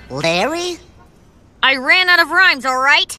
Larry? I ran out of rhymes, all right?